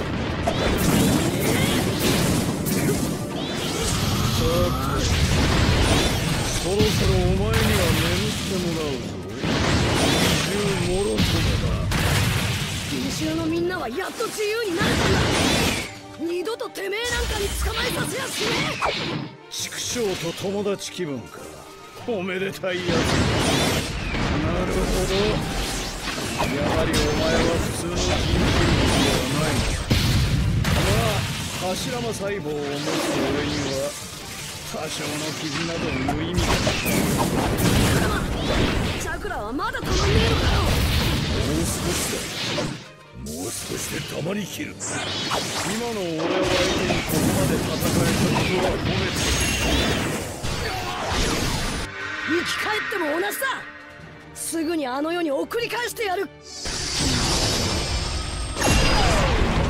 さてそろそろお前には眠ってもらうぞ。二重もろともだ。
美獣のみんなはやっと自由になれたんだ。二度とてめえなんかに捕まえさせやしねえ。
畜生と友達気分か。おめでたいやつ。なるほど、やはりお前は普通の人間ではない。まあ柱間細胞を持つ俺には多少の傷など無意味だ。
チャクラはまだたまんねえのかよ。
もう少しだ。もう少しで玉に切る。
今の俺を相手にここまで戦えたことは褒めてる。
生き返っても同じだ。すぐにあの世に送り返してやる。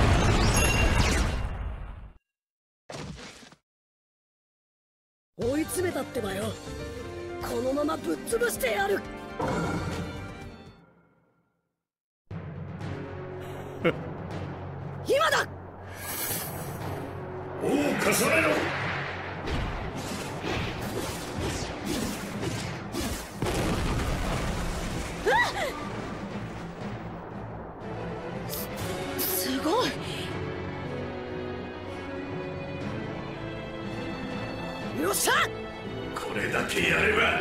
追いつ詰めたってばよ。このままぶっ潰してやる。今だ。
おう重ねろ。
すごい。よっしゃ。
これだけやれば。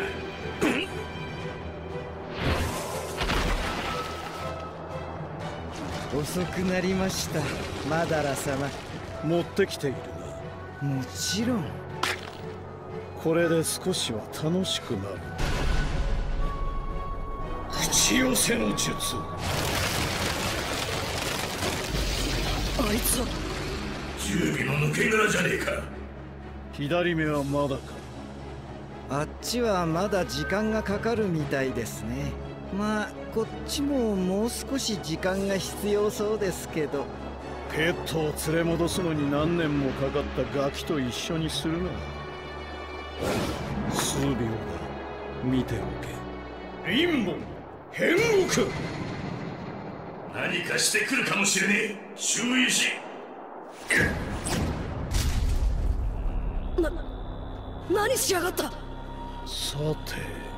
遅くなりました、マダラ様。
持ってきているな。
もちろん。
これで少しは楽しくなる。
口寄せの術。
あいつは
十尾の抜け殻じゃねえか。
左目はまだか。
あっちはまだ時間がかかるみたいですね。まあこっちももう少し時間が必要そうですけど。
ペットを連れ戻すのに何年もかかったガキと一緒にするな。数秒だ、見ておけ。
陰謀変獄。何かしてくるかもしれねえ。注意し。
何しやがった。
さて、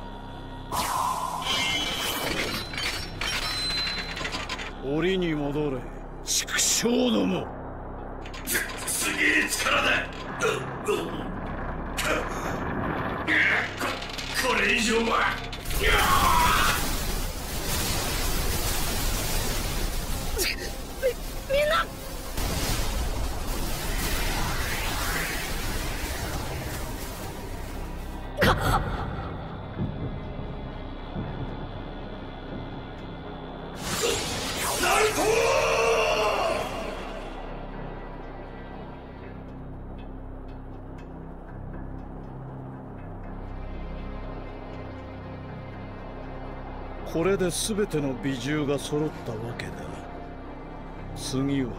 檻に戻れ。畜生ども。
すげえ力だ。これ以上は。
みんな。
ナルト！
これで全ての美獣が揃ったわけだ。次は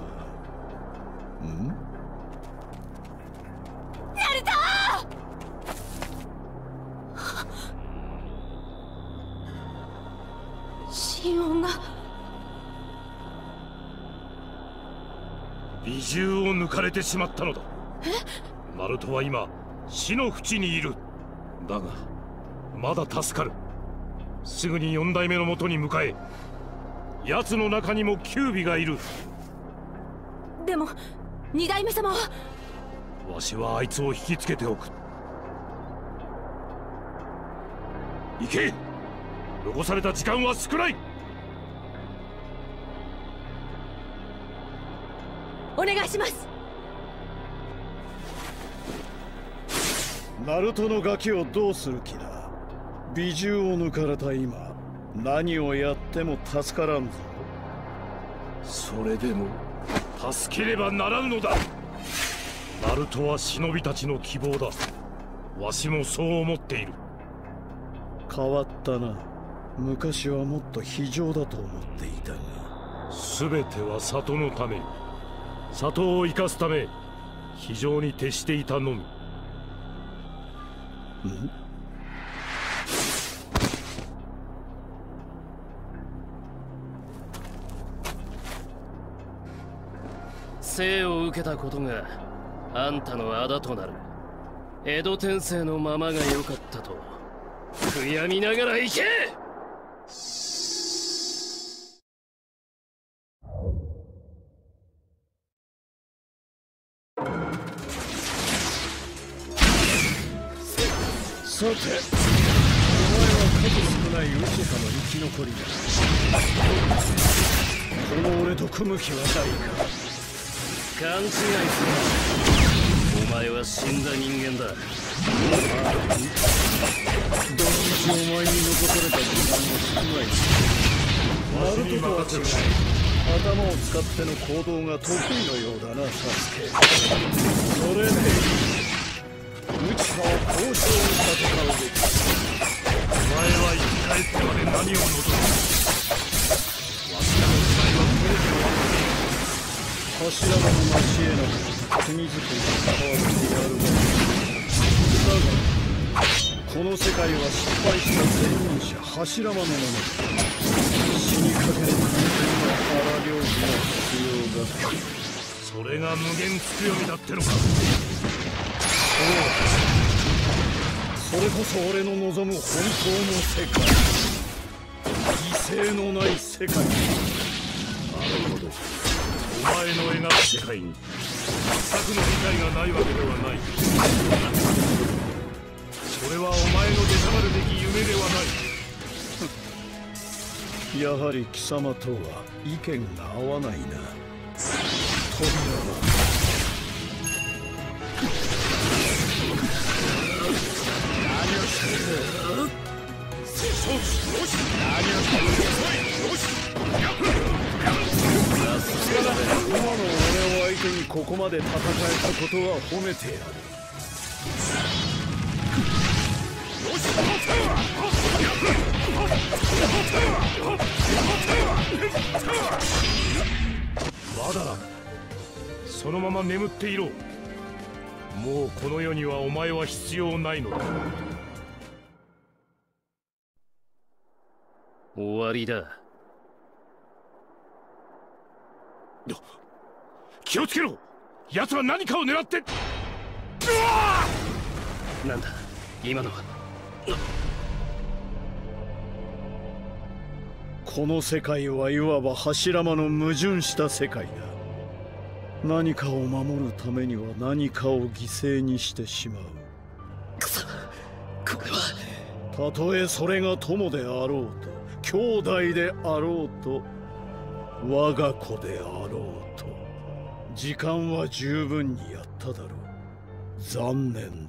ナルトー！心音が。
美獣を抜かれてしまったのだ。ナルトは今死の淵にいる。だがまだ助かる。すぐに4代目のもとに向かえ。奴の中にもキュービがいる。
でも2代目様は。
わしはあいつを引きつけておく。行け。残された時間は少ない。
お願いします。
ナルトのガキをどうする気だ。美獣を抜かれた今、何をやっても助からんぞ。
それでも助ければならぬのだ。ナルトは忍びたちの希望だ。わしもそう思っている。
変わったな。昔はもっと非情だと思っていたが。
全ては里のため、里を生かすため非常に徹していたのみ。
生を受けたことがあんたの仇となる。江戸天聖のままが良かったと悔やみながら行け。
さて、お前は数少ない内派の生き残りだ。この俺と組む気はないか。
勘違いするな。お前は死んだ人間だ。
どのみちお前に残された時間も少ない。ナルトとは違う。頭を使っての行動が得意のようだな、サスケ。それで内派を交渉に戦うべき。
お前は生き返ってまで何を望む。わしらの時代はこれで終わる。
柱の成し得なく国づくりに関わってやるが。だがこの世界は失敗した前任者柱間のものだ。死にかける完全な荒領事が必要だ。
それが無限つくよみだってのか。
それこそ俺の望む本当の世界、犠牲のない世界。なる
ほど。お前の描く世界に全くの理解がないわけではない。それはお前の出たまるべき夢ではない。
やはり貴様とは意見が合わないな。扉は何をしている。今の俺を相手にここまで戦えたことは褒めてやる。
まだだ。そのまま眠っていろ。もうこの世にはお前は必要ないのだ。
終わりだ。
気をつけろ。奴は何かを狙って。
なんだ今のは。
この世界はいわば柱間の矛盾した世界だ。何かを守るためには何かを犠牲にしてしまう。
くそ、これは
たとえそれが友であろうと兄弟であろうと我が子であろうと、時間は十分にやっただろう。残念だ。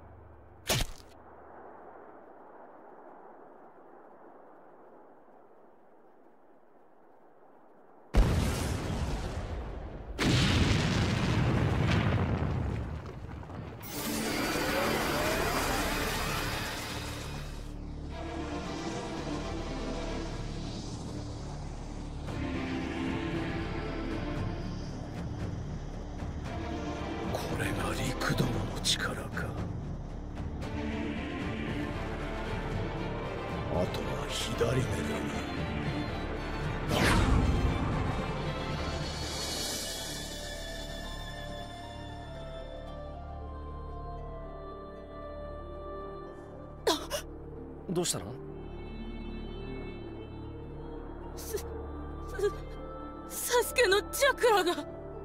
これが陸殿の力か。あとは左目だ
な。どうしたの？
サスケのチャクラが。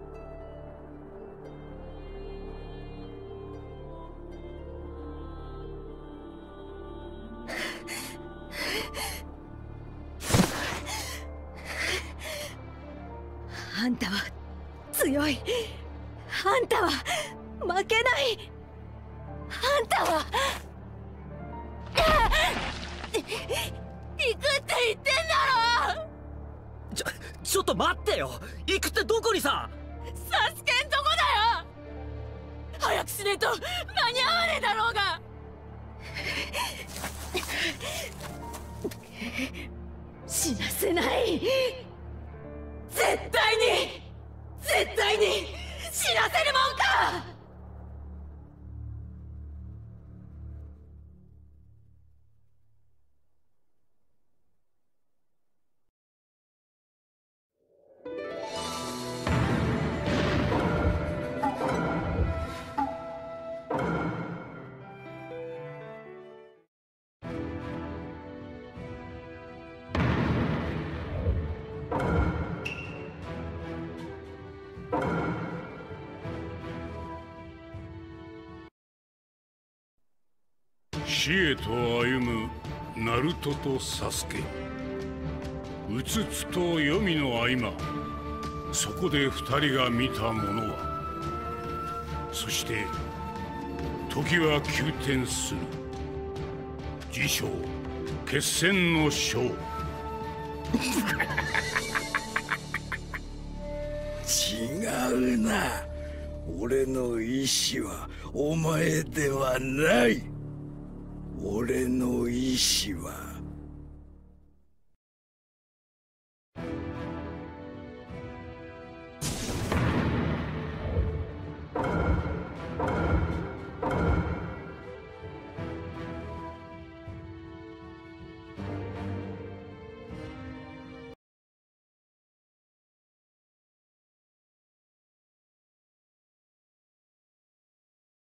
あんたは強い。あんたは負けない。あんたは行くって言ってんだろ。
ちょっと待ってよ。行くってどこにさ。
サスケんとこだよ。早くしねえと間に合わねえだろうが。死なせない。絶対に死なせるもんか。
死へと歩むナルトとサスケ、うつつと黄泉の合間、そこで二人が見たものは、そして時は急転する。自称決戦の章。
違うな。俺の意志はお前ではない。俺の意志は